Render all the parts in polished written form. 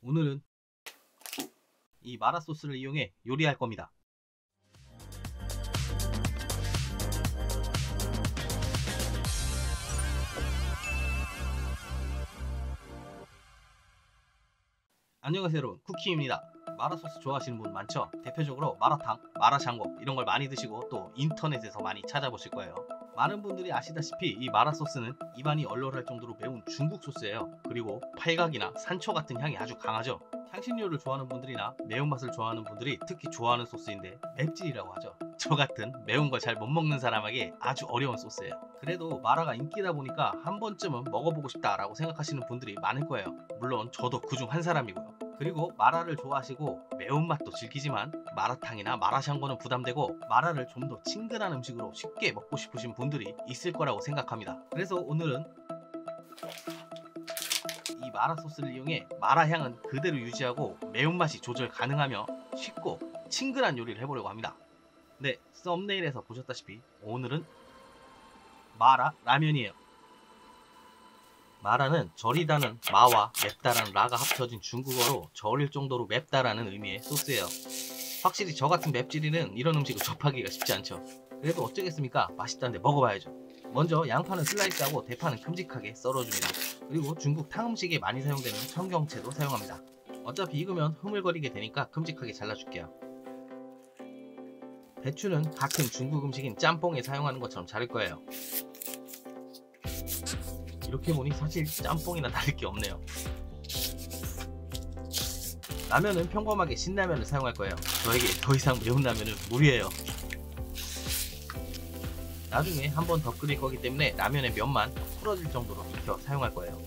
오늘은 이 마라 소스를 이용해 요리할 겁니다. 안녕하세요 여러분, 쿠키입니다. 마라 소스 좋아하시는 분 많죠? 대표적으로 마라탕, 마라샹궈 이런 걸 많이 드시고 또 인터넷에서 많이 찾아보실 거예요. 많은 분들이 아시다시피 이 마라 소스는 입안이 얼얼할 정도로 매운 중국 소스예요. 그리고 팔각이나 산초 같은 향이 아주 강하죠. 향신료를 좋아하는 분들이나 매운맛을 좋아하는 분들이 특히 좋아하는 소스인데 맵찔이라고 하죠. 저 같은 매운 걸 잘 못 먹는 사람에게 아주 어려운 소스예요. 그래도 마라가 인기다 보니까 한 번쯤은 먹어보고 싶다라고 생각하시는 분들이 많을 거예요. 물론 저도 그중 한 사람이고요. 그리고 마라를 좋아하시고 매운맛도 즐기지만 마라탕이나 마라샹궈는 부담되고 마라를 좀 더 친근한 음식으로 쉽게 먹고 싶으신 분들이 있을 거라고 생각합니다. 그래서 오늘은 이 마라 소스를 이용해 마라 향은 그대로 유지하고 매운맛이 조절 가능하며 쉽고 친근한 요리를 해보려고 합니다. 네, 썸네일에서 보셨다시피 오늘은 마라 라면이에요. 마라는 절이다는 마와 맵다라는 라가 합쳐진 중국어로 절일 정도로 맵다라는 의미의 소스예요. 확실히 저 같은 맵찔이는 이런 음식을 접하기가 쉽지 않죠. 그래도 어쩌겠습니까? 맛있다는데 먹어봐야죠. 먼저 양파는 슬라이스하고 대파는 큼직하게 썰어줍니다. 그리고 중국 탕 음식에 많이 사용되는 청경채도 사용합니다. 어차피 익으면 흐물거리게 되니까 큼직하게 잘라줄게요. 배추는 같은 중국 음식인 짬뽕에 사용하는 것처럼 자를 거예요. 이렇게 보니 사실 짬뽕이나 다를 게 없네요. 라면은 평범하게 신라면을 사용할 거예요. 저에게 더 이상 매운 라면은 무리예요. 나중에 한 번 더 끓일 거기 때문에 라면의 면만 풀어질 정도로 익혀 사용할 거예요.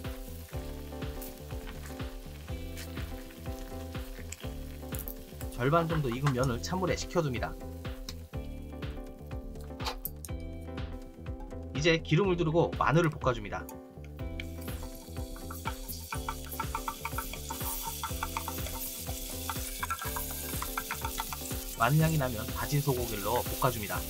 절반 정도 익은 면을 찬물에 식혀줍니다. 이제 기름을 두르고 마늘을 볶아줍니다. 마늘향이 나면 다진 소고기를 넣어 볶아줍니다.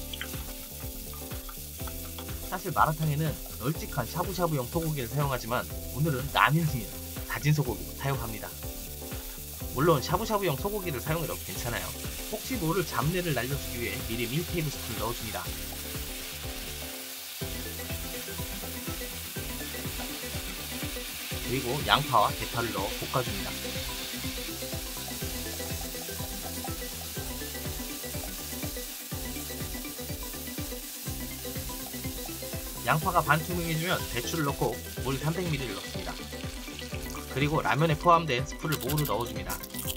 사실 마라탕에는 널찍한 샤브샤브용 소고기를 사용하지만 오늘은 라면이면 다진 소고기를 사용합니다. 물론 샤브샤브용 소고기를 사용해도 괜찮아요. 혹시 모를 잡내를 날려주기 위해 미리 1테이블스푼을 넣어줍니다. 그리고 양파와 대파를 넣어 볶아줍니다. 양파가 반투명해지면 배추를 넣고 물 300ml를 넣습니다. 그리고 라면에 포함된 스프를 모두 넣어줍니다.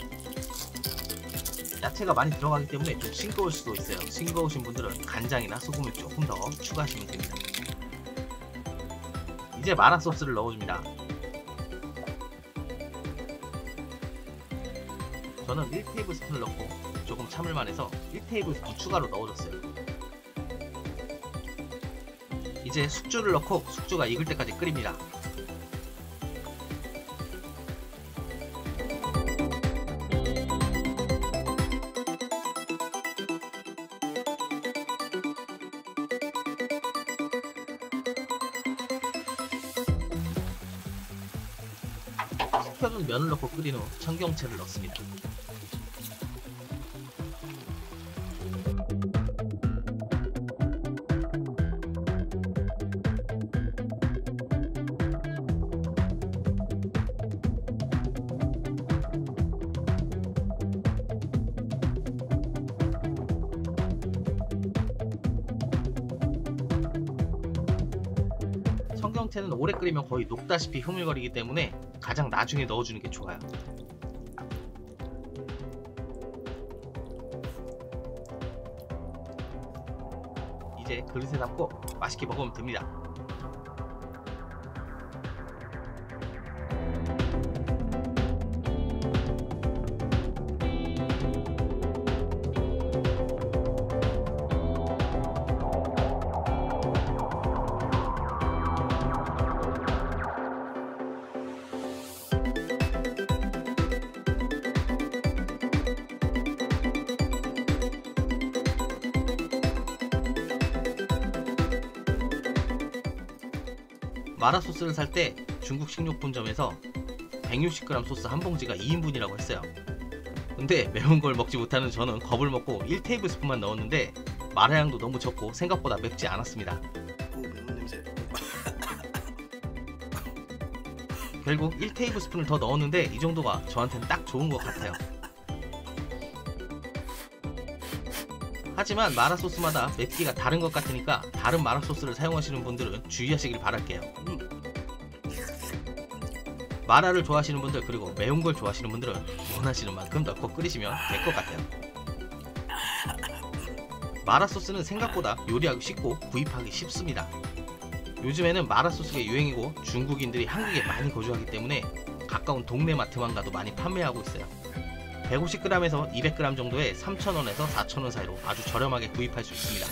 야채가 많이 들어가기 때문에 좀 싱거울 수도 있어요. 싱거우신 분들은 간장이나 소금을 조금 더 추가하시면 됩니다. 이제 마라 소스를 넣어줍니다. 저는 1테이블스푼을 넣고 조금 참을만 해서 1테이블스푼 추가로 넣어줬어요. 이제 숙주를 넣고 숙주가 익을 때까지 끓입니다. 식혀둔 면을 넣고 끓인 후 청경채를 넣습니다. 청경채는 오래 끓이면 거의 녹다시피 흐물거리기 때문에 가장 나중에 넣어주는 게 좋아요. 이제 그릇에 담고 맛있게 먹으면 됩니다. 마라 소스를 살 때 중국 식료품점에서 160g 소스 한 봉지가 2인분이라고 했어요. 근데 매운 걸 먹지 못하는 저는 겁을 먹고 1테이블스푼만 넣었는데 마라향도 너무 적고 생각보다 맵지 않았습니다. 오, 매운 냄새. 결국 1테이블스푼을 더 넣었는데 이 정도가 저한테는 딱 좋은 것 같아요. 하지만 마라 소스마다 맵기가 다른 것 같으니까 다른 마라 소스를 사용하시는 분들은 주의하시길 바랄게요. 마라를 좋아하시는 분들 그리고 매운 걸 좋아하시는 분들은 원하시는 만큼 넣고 끓이시면 될 것 같아요. 마라 소스는 생각보다 요리하기 쉽고 구입하기 쉽습니다. 요즘에는 마라 소스가 유행이고 중국인들이 한국에 많이 거주하기 때문에 가까운 동네 마트만 가도 많이 판매하고 있어요. 150g에서 200g 정도에 3,000원에서 4,000원 사이로 아주 저렴하게 구입할 수 있습니다.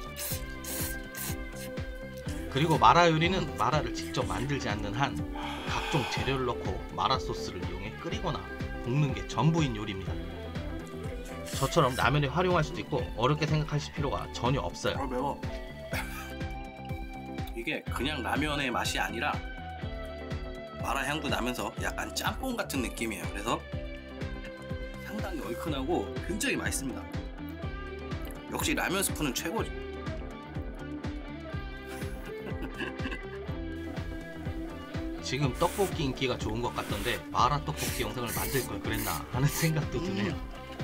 그리고 마라 요리는 마라를 직접 만들지 않는 한 각종 재료를 넣고 마라 소스를 이용해 끓이거나 볶는 게 전부인 요리입니다. 저처럼 라면에 활용할 수도 있고 어렵게 생각하실 필요가 전혀 없어요. 매워. 이게 그냥 라면의 맛이 아니라 마라 향도 나면서 약간 짬뽕 같은 느낌이에요. 그래서 상당히 얼큰하고 굉장히 맛있습니다. 역시 라면 스프는 최고지. 지금 떡볶이 인기가 좋은 것 같던데 마라 떡볶이 영상을 만들 걸 그랬나 하는 생각도 드네요.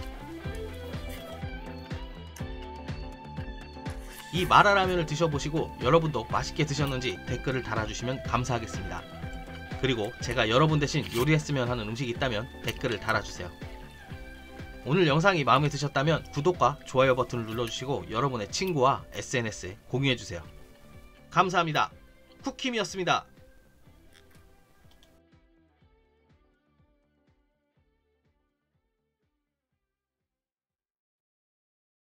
이 마라 라면을 드셔보시고 여러분도 맛있게 드셨는지 댓글을 달아주시면 감사하겠습니다. 그리고 제가 여러분 대신 요리했으면 하는 음식이 있다면 댓글을 달아주세요. 오늘 영상이 마음에 드셨다면 구독과 좋아요 버튼을 눌러주시고 여러분의 친구와 SNS에 공유해주세요. 감사합니다. 쿠킴이었습니다.